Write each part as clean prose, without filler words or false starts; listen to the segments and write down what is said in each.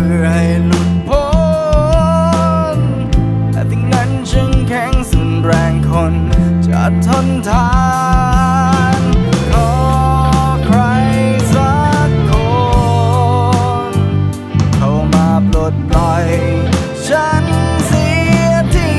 พื่อให้หลุดพ้นแต่สิ่งนั้นจึงแข็งสุดแรงคนจะทนทานขอใครสักคนเข้ามาปลดปล่อยฉันเสียที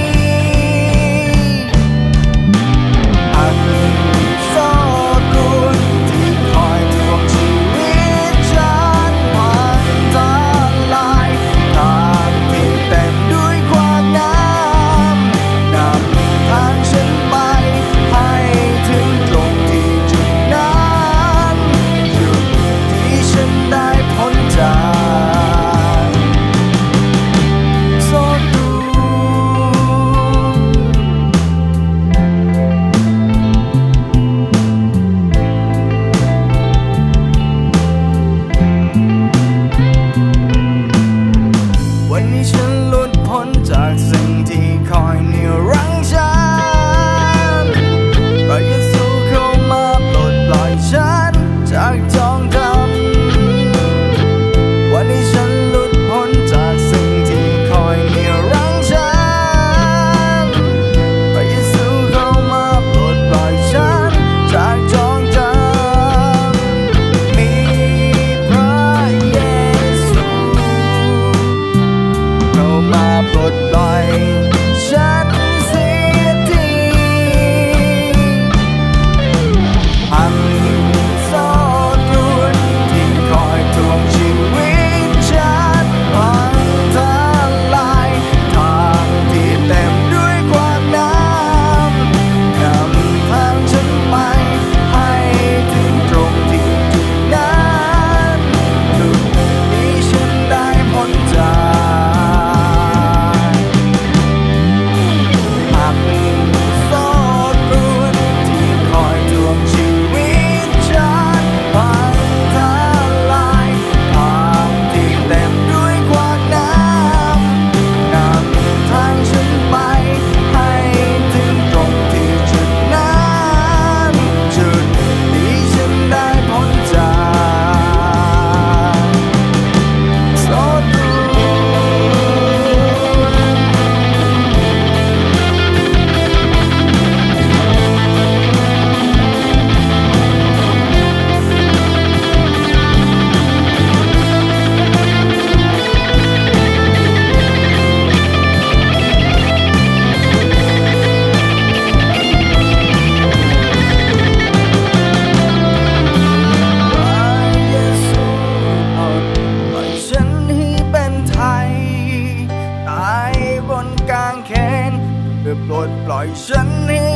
อันโซ่ตรวนที่คอยทวงชีวิตฉันพังทลายทางที่เต็มด้วยความน้ำนำทางฉันไปให้ถึงตรงที่จุดนั้นจุดที่ฉันได้พ้นจากโซ่ตรวนวันนี้ฉันหลุดพ้นจากสิ่งที่คอยเหนี่ยวรั้งฉันพระเยซูเข้ามาปลดปล่อยฉันจากจองจำวันนี้ฉันหลุดพ้นจากสิ่งที่คอยเหนี่ยวรั้งฉันพระเยซูเข้ามาปลดปล่อยฉันจากจองจำมีพระเยซูเข้ามาปลดปล่อยฉันเสียทีพันโซ่ตรวนที่คอยทวงชีวิตฉันพังทลายทางที่เต็มด้วยความน้ำนำทางฉันไปให้ถึงตรงที่จุดนั้นจุดที่ฉันได้พ้นจากหักโซ่ตรวนที่คอยทวงชีวิตฉันพังทลายทางที่เต็มด้วยความน้ำนำทางฉันไปให้ถึงตรงที่จุดนั้นจุดที่ฉันได้พ้นจากโซ่ตรวนปล่อยฉันให้เป็นไทยตายบนกางเขนเพื่อปลดปล่อยฉันให้